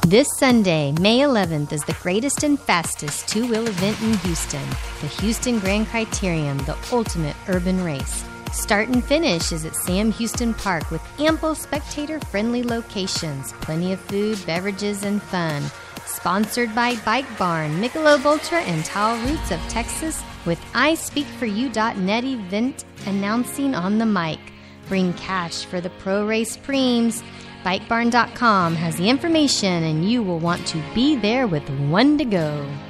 This Sunday, May 11th, is the greatest and fastest two-wheel event in Houston, the Houston Grand Criterium, the ultimate urban race. Start and finish is at Sam Houston Park with ample spectator-friendly locations, plenty of food, beverages, and fun. Sponsored by Bike Barn, Michelob Ultra, and Tall Roots of Texas, with iSpeakForYou.net event announcing on the mic. Bring cash for the Pro Race Preems. BikeBarn.com has the information, and you will want to be there with one to go.